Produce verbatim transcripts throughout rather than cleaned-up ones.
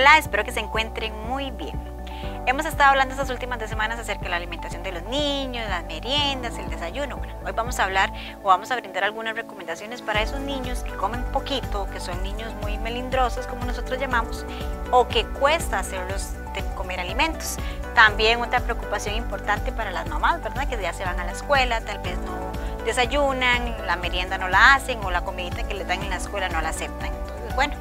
Hola, espero que se encuentren muy bien. Hemos estado hablando estas últimas dos semanas acerca de la alimentación de los niños, las meriendas, el desayuno. Bueno, hoy vamos a hablar o vamos a brindar algunas recomendaciones para esos niños que comen poquito, que son niños muy melindrosos, como nosotros llamamos, o que cuesta hacerlos de comer alimentos. También otra preocupación importante para las mamás, ¿verdad? Que ya se van a la escuela, tal vez no desayunan, la merienda no la hacen o la comidita que les dan en la escuela no la aceptan. Entonces, bueno,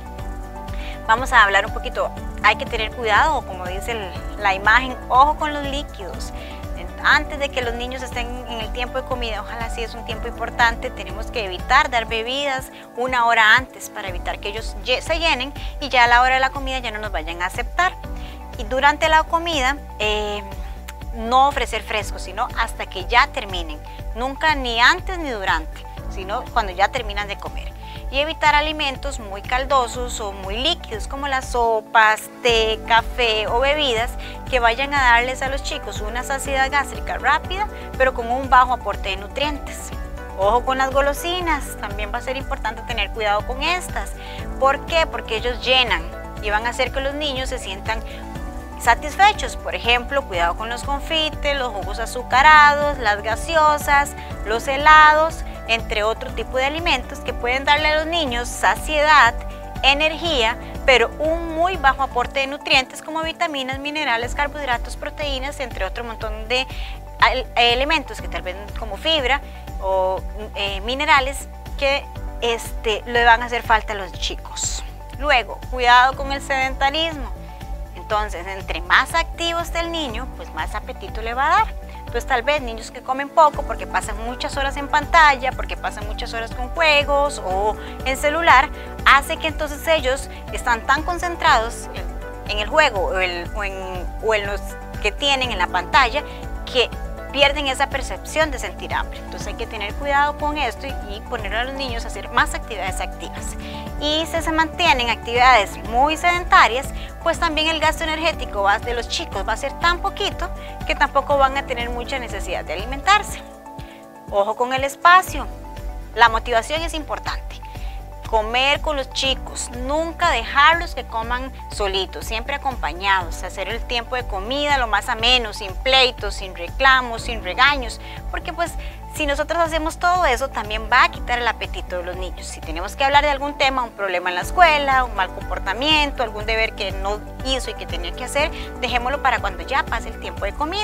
vamos a hablar un poquito. Hay que tener cuidado, como dice el, la imagen, ojo con los líquidos. Antes de que los niños estén en el tiempo de comida, ojalá sí es un tiempo importante, tenemos que evitar dar bebidas una hora antes para evitar que ellos se llenen y ya a la hora de la comida ya no nos vayan a aceptar. Y durante la comida, eh, no ofrecer frescos, sino hasta que ya terminen. Nunca ni antes ni durante, sino cuando ya terminan de comer. Y evitar alimentos muy caldosos o muy líquidos como las sopas, té, café o bebidas que vayan a darles a los chicos una saciedad gástrica rápida pero con un bajo aporte de nutrientes. Ojo con las golosinas, también va a ser importante tener cuidado con estas. ¿Por qué? Porque ellos llenan y van a hacer que los niños se sientan satisfechos. Por ejemplo, cuidado con los confites, los jugos azucarados, las gaseosas, los helados, entre otro tipo de alimentos que pueden darle a los niños saciedad, energía, pero un muy bajo aporte de nutrientes como vitaminas, minerales, carbohidratos, proteínas, entre otro montón de elementos que tal vez como fibra o eh, minerales que este, le van a hacer falta a los chicos. Luego, cuidado con el sedentarismo. Entonces, entre más activo esté el niño, pues más apetito le va a dar. Entonces, tal vez niños que comen poco porque pasan muchas horas en pantalla, porque pasan muchas horas con juegos o en celular, hace que entonces ellos están tan concentrados en, en el juego o, el, o, en, o en los que tienen en la pantalla que pierden esa percepción de sentir hambre. Entonces hay que tener cuidado con esto y, y poner a los niños a hacer más actividades activas. Y si se mantienen actividades muy sedentarias, pues también el gasto energético de los chicos va a ser tan poquito que tampoco van a tener mucha necesidad de alimentarse. Ojo con el espacio. La motivación es importante. Comer con los chicos, nunca dejarlos que coman solitos, siempre acompañados, hacer el tiempo de comida lo más ameno, sin pleitos, sin reclamos, sin regaños, porque pues si nosotros hacemos todo eso también va a quitar el apetito de los niños. Si tenemos que hablar de algún tema, un problema en la escuela, un mal comportamiento, algún deber que no hizo y que tenía que hacer, dejémoslo para cuando ya pase el tiempo de comida.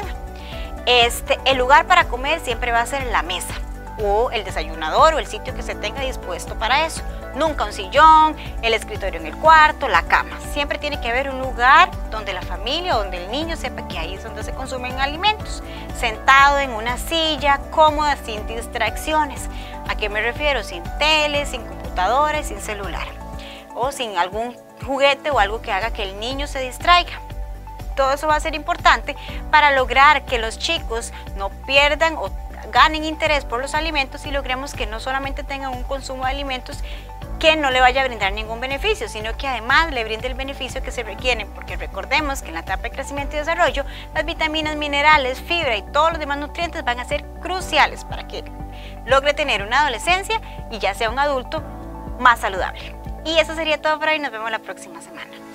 Este, el lugar para comer siempre va a ser la mesa o el desayunador o el sitio que se tenga dispuesto para eso. Nunca un sillón, el escritorio en el cuarto, la cama. Siempre tiene que haber un lugar donde la familia o donde el niño sepa que ahí es donde se consumen alimentos. Sentado en una silla, cómoda, sin distracciones. ¿A qué me refiero? Sin tele, sin computadora, sin celular. O sin algún juguete o algo que haga que el niño se distraiga. Todo eso va a ser importante para lograr que los chicos no pierdan o ganen interés por los alimentos y logremos que no solamente tengan un consumo de alimentos que no le vaya a brindar ningún beneficio, sino que además le brinde el beneficio que se requiere, porque recordemos que en la etapa de crecimiento y desarrollo las vitaminas, minerales, fibra y todos los demás nutrientes van a ser cruciales para que logre tener una adolescencia y ya sea un adulto más saludable. Y eso sería todo por hoy, nos vemos la próxima semana.